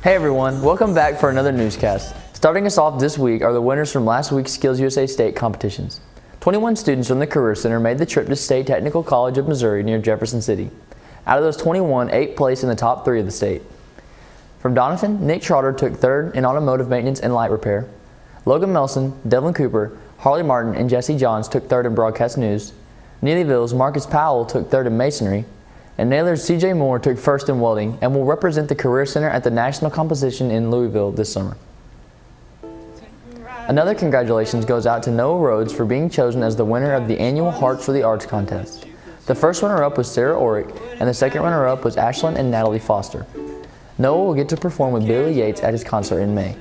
Hey everyone, welcome back for another newscast. Starting us off this week are the winners from last week's Skills USA State competitions. 21 students from the Career Center made the trip to State Technical College of Missouri near Jefferson City. Out of those 21, 8 placed in the top 3 of the state. From Doniphan, Nick Trotter took 3rd in automotive maintenance and light repair. Logan Melson, Devlin Cooper, Harley Martin, and Jesse Johns took 3rd in broadcast news. Neelyville's Marcus Powell took 3rd in masonry. And Naylor's CJ Moore took 1st in welding and will represent the Career Center at the National Competition in Louisville this summer. Another congratulations goes out to Noah Rhodes for being chosen as the winner of the annual Hearts for the Arts contest. The first runner-up was Sarah Orick, and the second runner-up was Ashlyn and Natalie Foster. Noah will get to perform with Billy Yates at his concert in May.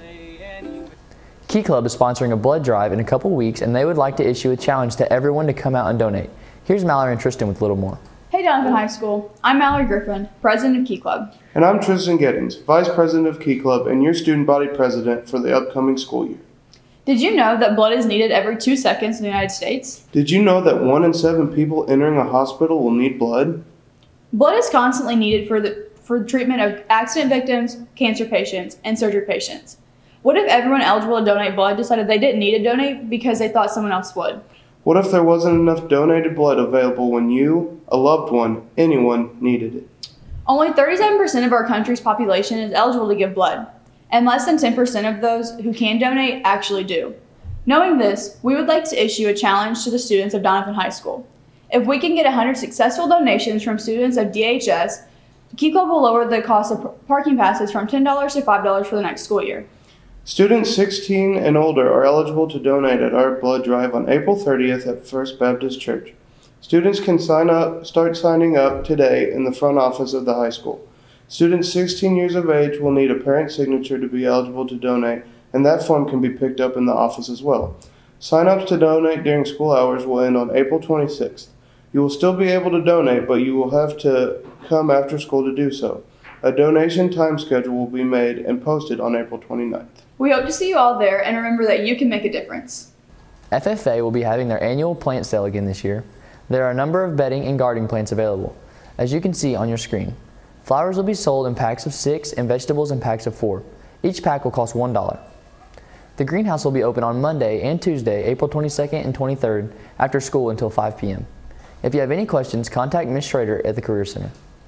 Key Club is sponsoring a blood drive in a couple weeks, and they would like to issue a challenge to everyone to come out and donate. Here's Mallory and Tristan with a little more. Hey Doniphan High School, I'm Mallory Griffin, President of Key Club. And I'm Tristan Giddings, Vice President of Key Club and your Student Body President for the upcoming school year. Did you know that blood is needed every 2 seconds in the United States? Did you know that 1 in 7 people entering a hospital will need blood? Blood is constantly needed for the treatment of accident victims, cancer patients, and surgery patients. What if everyone eligible to donate blood decided they didn't need to donate because they thought someone else would? What if there wasn't enough donated blood available when you, a loved one, anyone, needed it? Only 37% of our country's population is eligible to give blood, and less than 10% of those who can donate actually do. Knowing this, we would like to issue a challenge to the students of Doniphan High School. If we can get 100 successful donations from students of DHS, Key Club will lower the cost of parking passes from $10 to $5 for the next school year. Students 16 and older are eligible to donate at our blood drive on April 30th at First Baptist Church. Students can start signing up today in the front office of the high school. Students 16 years of age will need a parent signature to be eligible to donate, and that form can be picked up in the office as well. Sign-ups to donate during school hours will end on April 26th. You will still be able to donate, but you will have to come after school to do so. A donation time schedule will be made and posted on April 29th. We hope to see you all there, and remember that you can make a difference. FFA will be having their annual plant sale again this year. There are a number of bedding and gardening plants available, as you can see on your screen. Flowers will be sold in packs of 6 and vegetables in packs of 4. Each pack will cost $1. The greenhouse will be open on Monday and Tuesday, April 22nd and 23rd, after school until 5 p.m. If you have any questions, contact Ms. Schrader at the Career Center.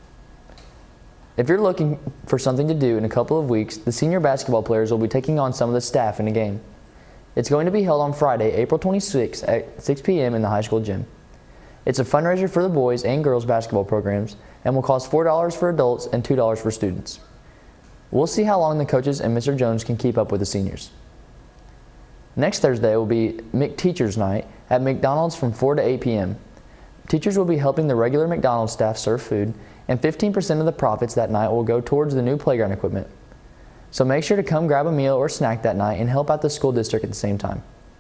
If you're looking for something to do in a couple of weeks, the senior basketball players will be taking on some of the staff in a game. It's going to be held on Friday, April 26th at 6 p.m. in the high school gym. It's a fundraiser for the boys and girls basketball programs and will cost $4 for adults and $2 for students. We'll see how long the coaches and Mr. Jones can keep up with the seniors. Next Thursday will be McTeachers Night at McDonald's from 4 to 8 p.m. Teachers will be helping the regular McDonald's staff serve food, and 15% of the profits that night will go towards the new playground equipment. So make sure to come grab a meal or snack that night and help out the school district at the same time.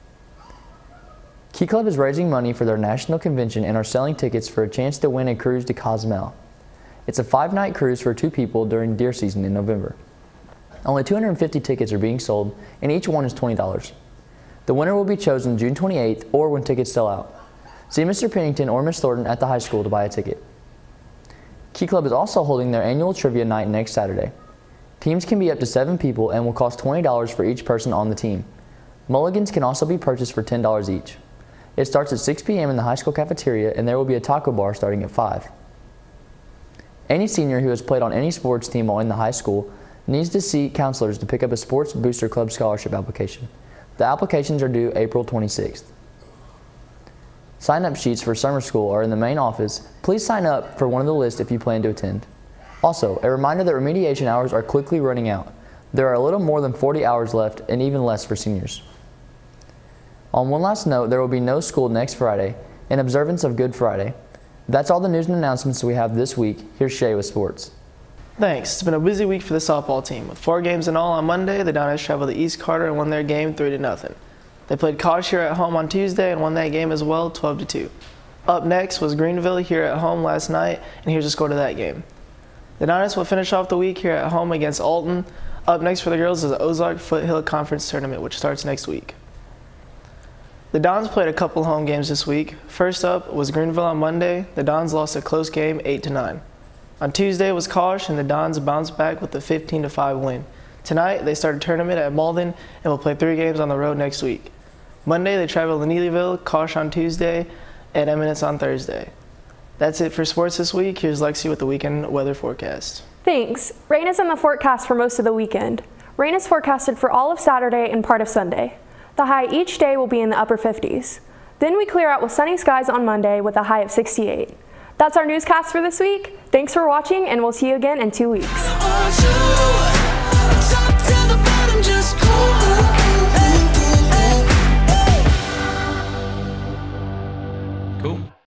Key Club is raising money for their national convention and are selling tickets for a chance to win a cruise to Cozumel. It's a 5-night cruise for 2 people during deer season in November. Only 250 tickets are being sold, and each one is $20. The winner will be chosen June 28th or when tickets sell out. See Mr. Pennington or Ms. Thornton at the high school to buy a ticket. Key Club is also holding their annual trivia night next Saturday. Teams can be up to 7 people and will cost $20 for each person on the team. Mulligans can also be purchased for $10 each. It starts at 6 p.m. in the high school cafeteria, and there will be a taco bar starting at 5. Any senior who has played on any sports team while in the high school needs to see counselors to pick up a Sports Booster Club scholarship application. The applications are due April 26th. Sign-up sheets for summer school are in the main office. Please sign up for one of the lists if you plan to attend. Also, a reminder that remediation hours are quickly running out. There are a little more than 40 hours left and even less for seniors. On one last note, there will be no school next Friday in observance of Good Friday. That's all the news and announcements we have this week. Here's Shay with sports. Thanks. It's been a busy week for the softball team. With 4 games in all on Monday, the Downers traveled to East Carter and won their game 3-0. They played Kosh here at home on Tuesday and won that game as well, 12-2. Up next was Greenville here at home last night, and here's the score to that game. The Downers will finish off the week here at home against Alton. Up next for the girls is the Ozark Foothill Conference Tournament, which starts next week. The Dons played a couple home games this week. First up was Greenville on Monday. The Dons lost a close game 8-9. On Tuesday was Kosh, and the Dons bounced back with a 15-5 win. Tonight, they start a tournament at Malden and will play 3 games on the road next week. Monday, they travel to Neelyville, Kosh on Tuesday, and Eminence on Thursday. That's it for sports this week. Here's Lexi with the weekend weather forecast. Thanks. Rain is in the forecast for most of the weekend. Rain is forecasted for all of Saturday and part of Sunday. The high each day will be in the upper 50s. Then we clear out with sunny skies on Monday with a high of 68. That's our newscast for this week. Thanks for watching, and we'll see you again in 2 weeks.